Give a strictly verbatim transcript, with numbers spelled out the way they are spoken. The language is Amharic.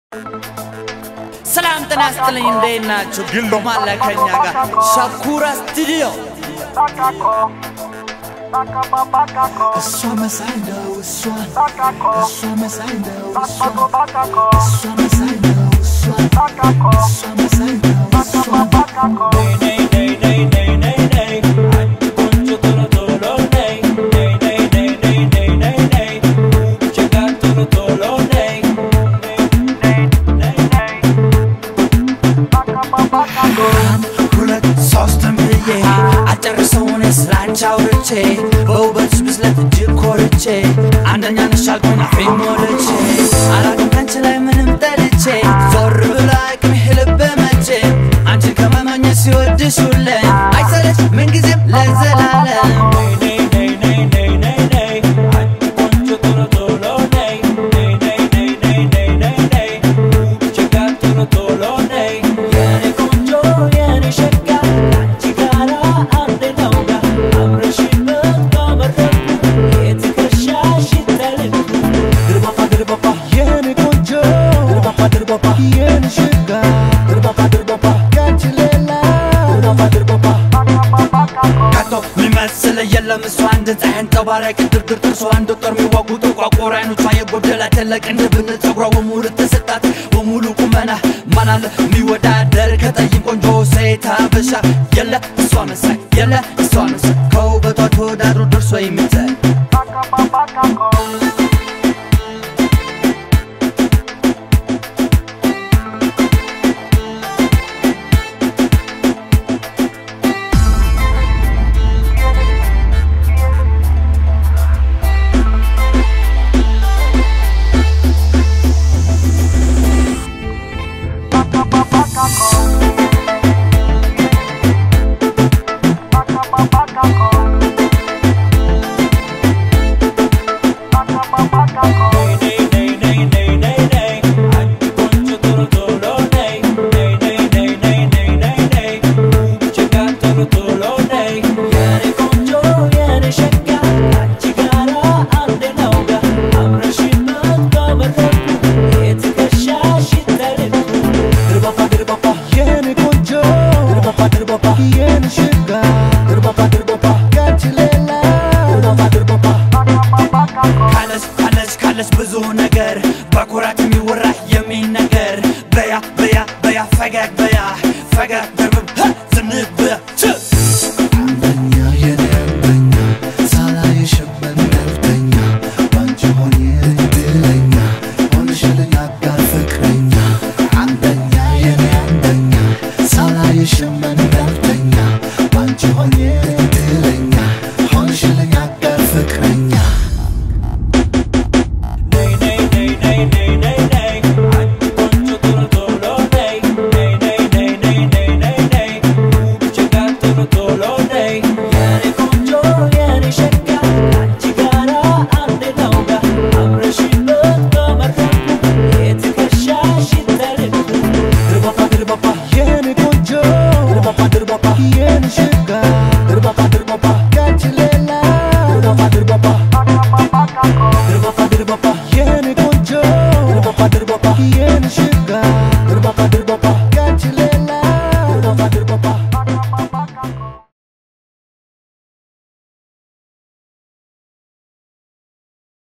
سلام تناستلين دينا جل مالك هنياga Shakura Studio Soma saindo swa Soma saindo swa Soma saindo swa Soma saindo swa Nay nay nay nay nay nay Concho tolo tolo nay Nay nay nay nay nay nay nay Chega tolo tolo nay ሁለት ሶስትም ብዬ አጨርሰውን ስላንቺ አውርቼ በውበትሽ ብስለት እጅግ ኮርቼ አንደኛ ነሽ አልኩኝ አፌን ሞልቼ አላውቅም ካንቺ ላይ ምንም ጠልቼ ዞር ብሎ አያውቅም ይሄ ልቤ መቼም አንቺን ከመመኘት ሲወድሽ ሁሌም አይሰለች ምንጊዜም ለዘላለም يلا مسوان دتحن تبارك تدردر تسوان دكتور ميواقو تقوى عينو تفايا قدلا تلك انت بنت تقرى ومول التسطات ومولو كمانا منال ميودا دركة يمكن جو سيتا بشا يلا مسوان مسا يلا مسوان مسا كوبتو تودارو درسو يمتا ብዙ ነገር በኩራት የሚወራህ የሚል ነገር በያ በያ በያ ፈገግ በያ ፈገግ ደርብ ዝንብ አንደኛ የኔ አንደኛ ሳላይሽ በነፍተኛ ባንቺ ሆኜ እድለኛ ሆንሽልኝ አጋር ፍቅረኛ አንደኛ የኔ አንደኛ ሳላይሽ በነፍተኛ ባንቺ ሆኜ እድለኛ ሆንሽልኝ አጋር ፍቅረኛ Papa,